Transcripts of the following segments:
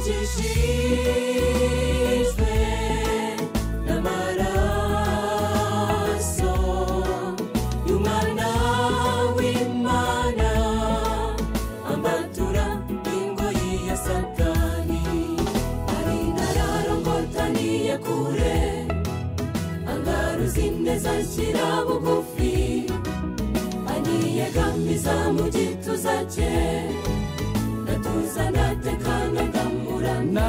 nakijijwe n'amaraso y'umwana w'Imana ambatura ingoyi ya Satani ari nararongotaniye kure angaruza ineza nshyira bugufi anyiyegamiza mu gituza cye natuza ndatekana ndamurana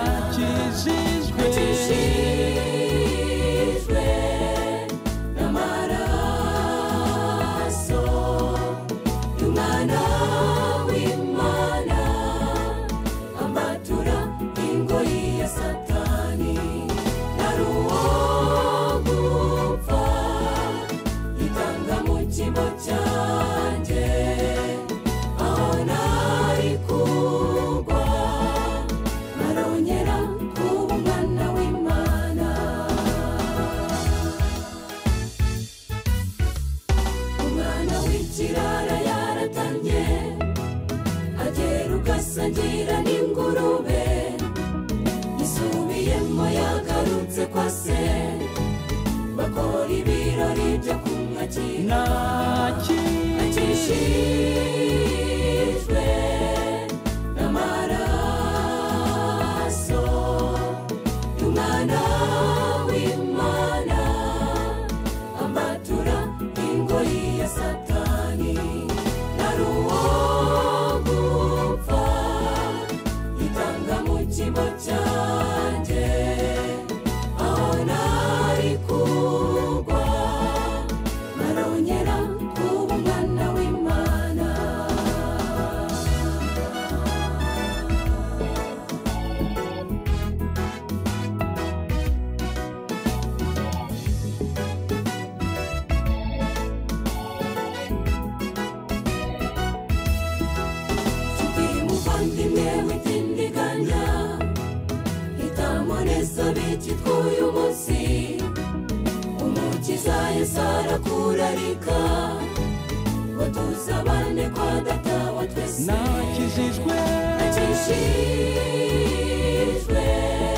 nakijijwe n'amaraso y'umwana w'Imana ambatura ingoyi ya Satani nari uwo gupfa itanga mu cyimbo cyanjye aho nari kugwa narongera kuba umwana w'Imana umwana w'ikirara yaratanye agera ugasangira n'ingurube yisubiyemo yagarutse kwa se bakora ibirori byo kumwakira nakijijwe n'amaraso y'umwana w'Imana ambatura ingoyi ya Satani nari uwo gupfa itanga mu cyimbo cyanjye aho nari kugwa narongera kuba umwana w'Imana nshuti muvandimwe witindiganya hitamo neza bikitwa uyu munsi umukiza Yesu arakurarika ngo tuzabane kwa data wa twese nakijijwe nakijijwe